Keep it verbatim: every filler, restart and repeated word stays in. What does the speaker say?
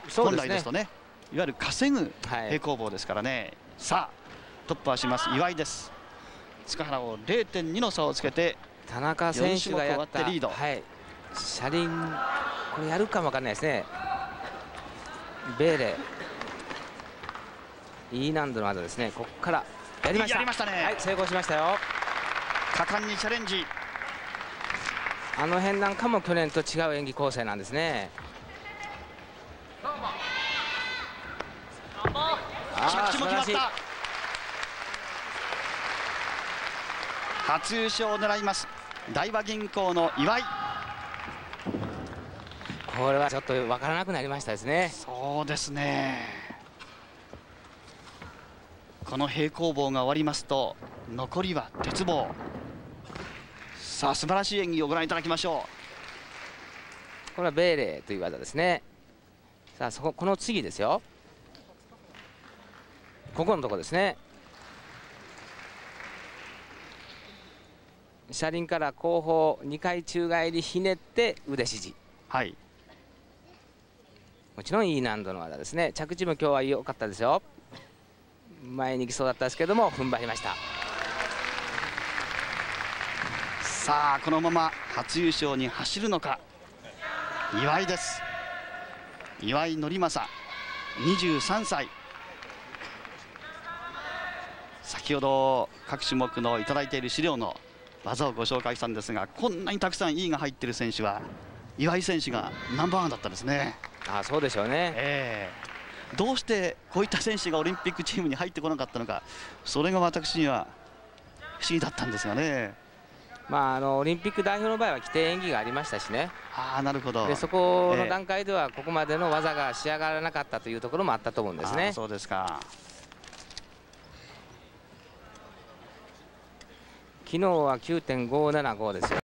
本来ですとね、いわゆる稼ぐ平行棒ですからね、はい、さあトップはします岩井です。塚原を れいてんに の差をつけて田中選手がやったリード、 はい、車輪これやるかもわかんないですね。ベーレ E 難度の技ですね。ここからやりました。 やりましたね、 はい、成功しましたよ。 果敢にチャレンジ。 あの辺なんかも去年と違う演技構成なんですね。 着地も決まった。初優勝を狙います大和銀行の岩井。 これはちょっと分からなくなりましたですね。 そうですね。この平行棒が終わりますと残りは鉄棒。さあ素晴らしい演技をご覧いただきましょう。これはベーレという技ですね。さあそここの次ですよ。ここのとこですね。車輪から後方にかい宙返りひねって腕支持。 はい。 もちろんいい難度の技ですね。着地も今日は良かったですよ。前に行きそうだったんですけども踏ん張りました。 さあこのまま初優勝に走るのか岩井です。岩井典正にじゅうさんさい。先ほど各種目のいただいている資料の技をご紹介したんですが、こんなにたくさん E が入っている選手は岩井選手がナンバーワンだったですね。 ああそうでしょうね、 えー、どうしてこういった選手がオリンピックチームに入ってこなかったのか、それが私には不思議だったんですがね。 まあ、あのオリンピック代表の場合は規定演技がありましたしね。 ああなるほど。 でそこの段階ではここまでの技が仕上がらなかったというところもあったと思うんですね。 そうですか。 昨日は きゅうてんごーななご ですよ。